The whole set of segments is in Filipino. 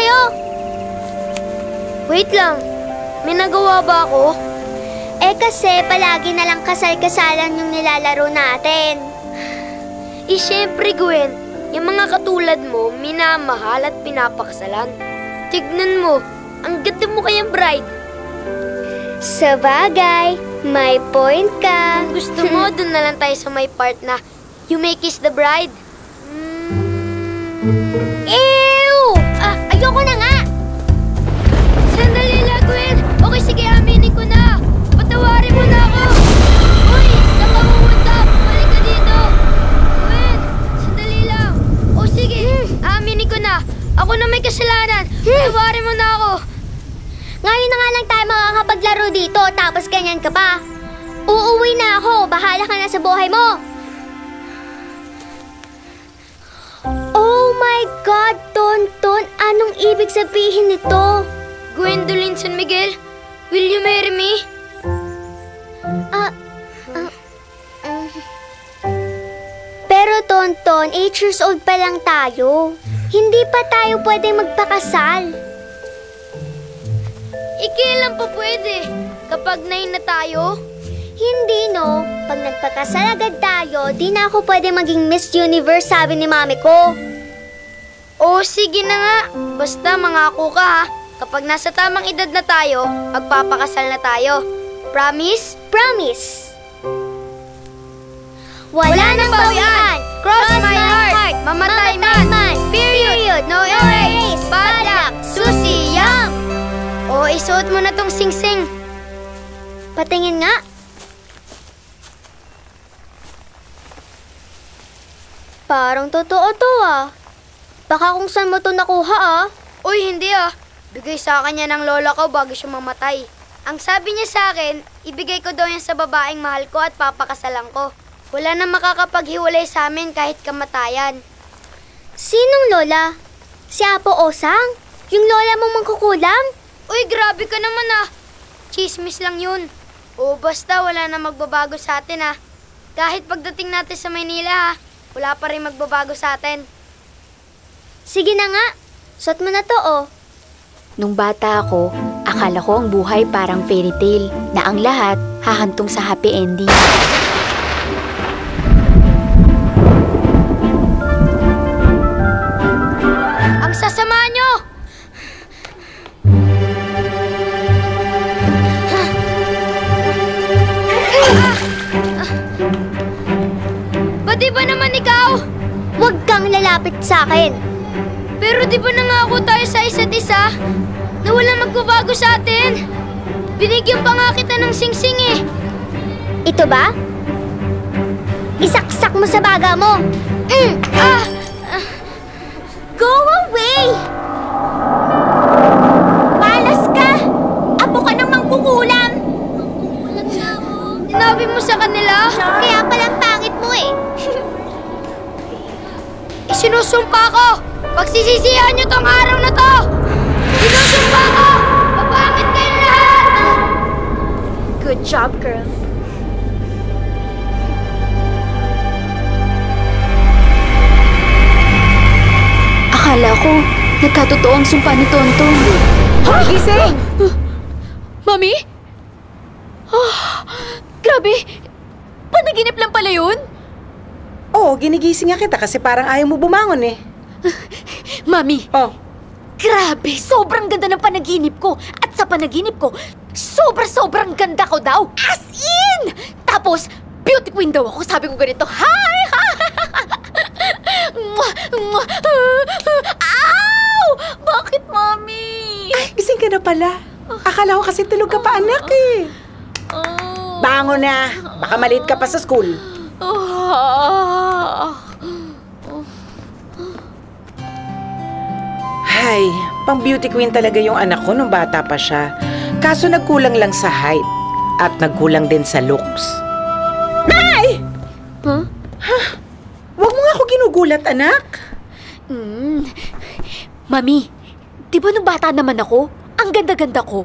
tayo! Wait lang. May nagawa ba ako? Eh kasi palagi na lang kasal-kasalan yung nilalaro natin. Syempre, Gwen. Yung mga katulad mo, minamahal at pinapakasalan. Tignan mo, ang ganda mo kayang bride. Sabagay, may point ka. Kung gusto mo, dun na lang tayo sa may part na you may kiss the bride. Ew! Ayoko na nga! Sandali lang, Gwen. Okay, sige, aminin ko na. Patawarin mo na ako. Uy, saan ka pumunta? Balik ka dito. Gwen, sandali lang. O sige, aminin ko na. Ako na may kasalanan. Patawarin mo na ako. Ngayon na nga lang tayo makakapaglaro dito, tapos ganyan ka pa. Uuwi na ako. Bahala ka na sa buhay mo. Oh my God, Tonton. Anong ibig sabihin nito? Gwendolyn San Miguel, will you marry me? Pero Tonton, 8 years old pa lang tayo. Hindi pa tayo pwedeng magpakasal. Kailan pa pwede? Kapag 9 na tayo? Hindi, no. Pag nagpakasal agad tayo, di na ako pwede maging Miss Universe, sabi ni mami ko. O sige na nga. Basta mangako ka ha. Kapag nasa tamang edad na tayo, magpapakasal na tayo. Promise? Promise. Wala nang bawian. Cross my heart. Mamatay man. Period. No erase. Bad luck. Susi, yum. O, isuot mo na tong sing-sing. Patingin nga. Parang totoo to ah. Baka kung saan mo to nakuha ah. Uy, hindi ah. Bigay sa akin yan ng lola ko bago siya mamatay. Ang sabi niya sa akin, ibigay ko daw yan sa babaeng mahal ko at papakasalan ko. Wala na makakapaghiwalay sa amin kahit kamatayan. Sinong lola? Si Apo Osang? Yung lola mong mangkukulam? Uy, grabe ka naman ah. Chismis lang yun. O basta wala na magbabago sa atin ah. Kahit pagdating natin sa Maynila ah, wala pa rin magbabago sa atin. Sige na nga. Suot mo na to oh. Nung bata ako, akala ko ang buhay parang fairy tale na ang lahat hahantong sa happy ending. Ang sasama nyo! Ba't di ba naman ikaw? Huwag kang lalapit sa akin. Pero di ba nangako tayo sa isa't isa na walang magbabago sa atin? Binigyan pa nga kita ng singsing eh. Ito ba? Isaksak mo sa baga mo. Go away! Malas ka! Apo ka ng mangkukulam! Sinabi mo sa kanila? Kaya palang pangit mo eh. Isinusumpa ko! Pagsisisihan niyo tong araw na to! Sinusumpa ko! Papangit kayong lahat! Good job, girl. Akala ko, nagkatotoo ang sumpa ni Tonton. Gising! Mami? Grabe! Panaginip lang pala yun? Oo, ginigising nga kita kasi parang ayaw mo bumangon eh. Mami! Oh. Grabe! Sobrang ganda ng panaginip ko! At sa panaginip ko, sobrang ganda ko daw! As in! Tapos, beauty queen daw ako. Sabi ko ganito, hi! Ow! Bakit, Mami? Ay, gising ka na pala. Akala ko kasi tulog ka pa, anak eh. Bangon na! Baka maliit ka pa sa school. Hay, pang beauty queen talaga yung anak ko nung bata pa siya. Kaso nagkulang lang sa height at nagkulang din sa looks. Nay! Huh? Huwag mo nga ako ginugulat, anak. Mami, di ba nung bata naman ako? Ang ganda-ganda ko.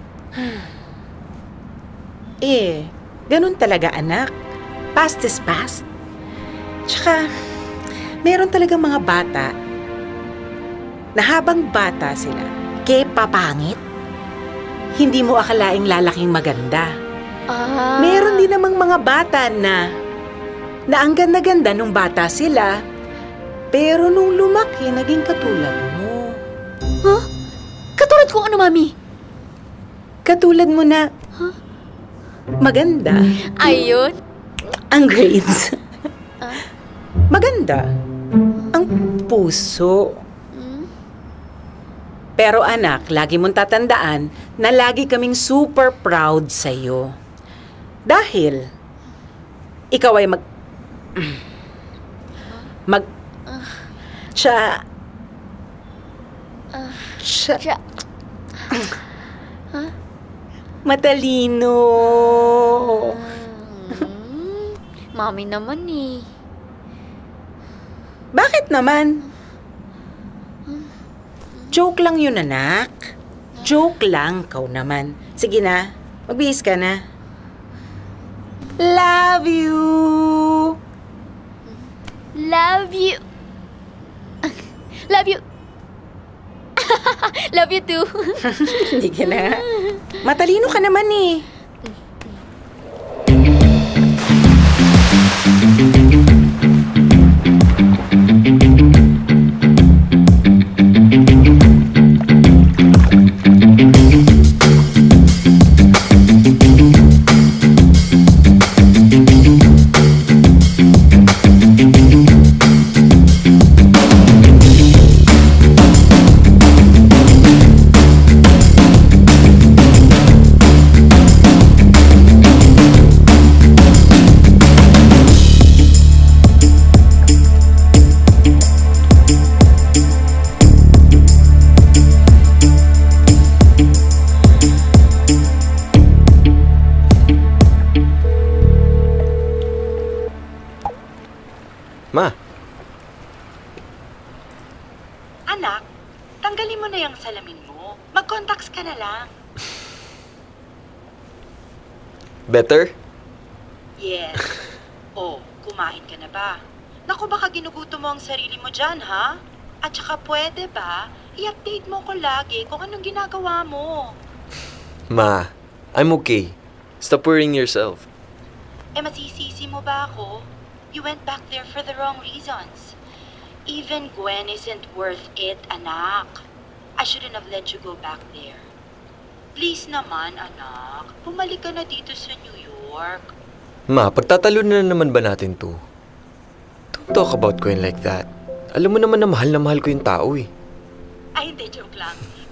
Ganun talaga, anak. Past is past. Tsaka, meron talaga mga bata na habang bata sila, papangit, hindi mo akalaing lalaking maganda. Meron din namang mga bata na ang ganda-ganda nung bata sila, pero nung lumaki, naging katulad mo. Huh? Katulad kung ano, Mami? Katulad mo na maganda. Ayun. Ang grades. Maganda. Ang puso. Pero anak, lagi mong tatandaan na lagi kaming super proud sa'yo. Dahil ikaw ay matalino. Mami naman eh. Bakit naman? Joke lang yun, anak. Joke lang, kau naman. Sige na, magbihis ka na. Love you! Love you. Love you. Love you too. Hindi ka na. Matalino ka naman eh. Ma. Anak, tanggalin mo na yung salamin mo. Mag-contacts ka na lang. Better? Yes. Kumain ka na ba? Naku, baka ginugutom mo ang sarili mo dyan, ha? At saka pwede ba, i-update mo ko lagi kung anong ginagawa mo. Ma, I'm okay. Stop worrying yourself. Masisisi mo ba ako? You went back there for the wrong reasons. Even Gwen isn't worth it, anak. I shouldn't have let you go back there. Please naman, anak. Bumalik ka na dito sa New York. Ma, pagtatalo na naman ba natin to? Don't talk about Gwen like that. Alam mo naman na mahal ko yung tao eh. Ay, hindi. Joke lang.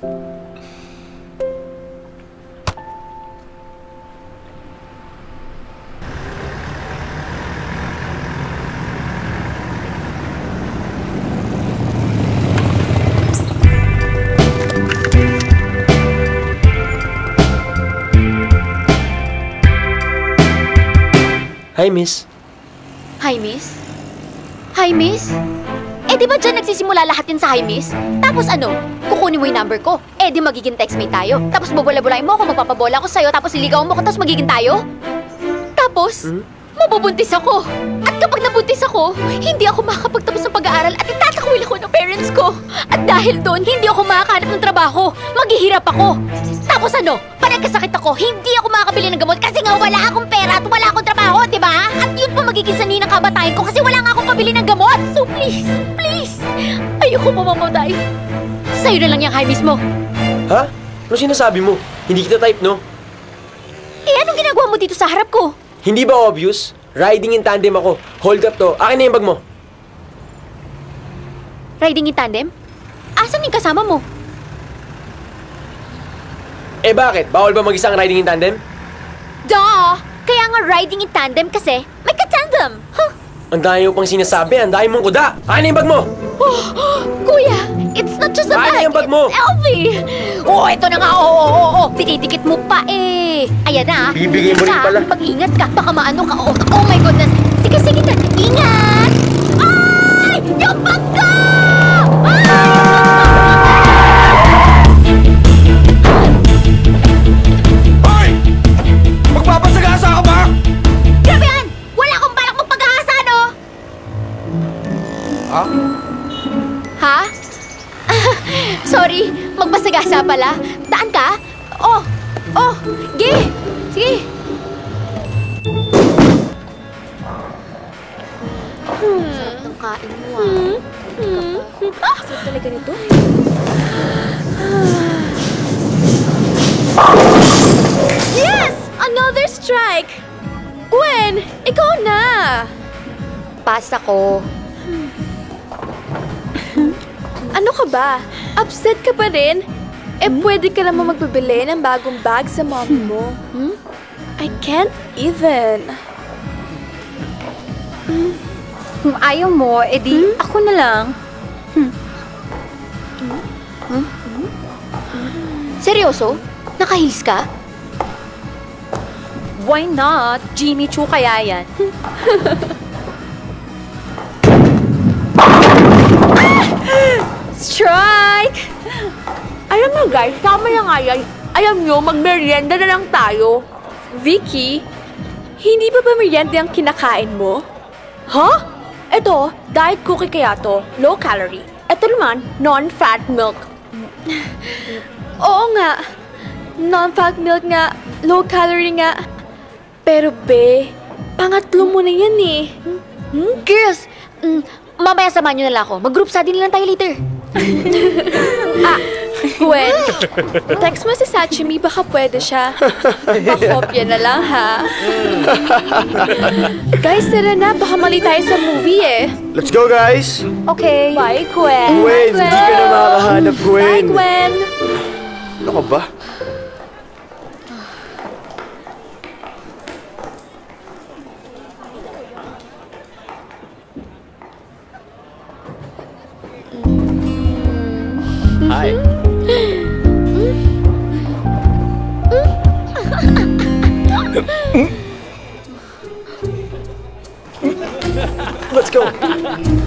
Hi, miss. Hi, miss? Hi, miss? Di ba dyan nagsisimula lahat yun sa hi, miss? Tapos ano? Kukunin mo yung number ko. Di magiging textmate tayo. Tapos bobola-bolain mo ako, magpapabola ako sa'yo, tapos liligawan mo ko, tapos magiging tayo? Tapos, mabubuntis ako. At kapag nabuntis ako, hindi ako makakapagtapos ng pag-aaral at itatakwil ako ng parents ko. At dahil doon, hindi ako makakahanap ng trabaho. Maghihirap ako. Tapos ano? Panagkasakit ako, hindi ako makakabili ng gamot kasi nga wala akong pera at wala akong trabaho, di ba? At yun pa magiging sanhi ng kabatayan ko kasi wala nga akong pabili ng gamot. So please, please, ayoko mamamatay. Sa'yo na lang yung hi-miss mo. Ha? Ano sinasabi mo? Hindi kita type, no? Anong ginagawa mo dito sa harap ko? Hindi ba obvious? Riding in tandem ako. Hold up to. Akin na yung bag mo. Riding in tandem? Asan yung kasama mo? Bakit? Bawal ba mag-isang riding in tandem? Duh! Kaya nga riding in tandem kasi may ka-tandem. Huh? Ang dami mo pang sinasabi. Ang dami mong kuda. Akin na yung bag mo. Kuya, it's not just a bag. Akin na yung bag mo. It's LV. Ito na nga. Dinidikit mo pa eh. Ayan na. Bibigay mo rin pala. Mag-ingat ka. Baka maano ka. Oh my goodness. Sige na. Ingat! Ay! Yung bag ko! Hoy! Magpapasagasa ka ba? Grabe yan! Wala akong balak magpag-ahasa, no? Ha? Ha? Sorry, magpasagasa pala. Daan ka? Oh! Ge! Sige! Sarap ng kain mo, Sarap talaga nito. Yes! Another strike! Gwen, ikaw na! Pass ako. Ano ka ba? Upset ka pa rin? Pwede ka naman magbibili ng bagong bag sa mommy mo. I can't even. Kung ayaw mo, edi ako na lang. Seryoso? Naka-heels ka? Why not? Jimmy Choo kaya yan. Strike! Alam mo guys, tama na nga yan. Alam nyo, magmerienda na lang tayo. Vicky, hindi ba merienda ang kinakain mo? Huh? Ito, diet cookie kaya to. Low calorie. Ito naman, non-fat milk. Oo nga. Non-fat milk nga. Low calorie nga. Pero be, pangatlo mo na yan eh. Girls, mamaya samahan nyo na lang ako. Mag-group study na lang tayo later. Gwen, text mo si Sachimi, baka pwede siya. Pakopya na lang, ha? Guys, tara na, baka mali tayo sa movie eh. Let's go, guys! Okay. Bye, Gwen. Gwen, hindi ka na makakahanap, Gwen. Bye, Gwen. Ano ka ba? Hi. Let's go.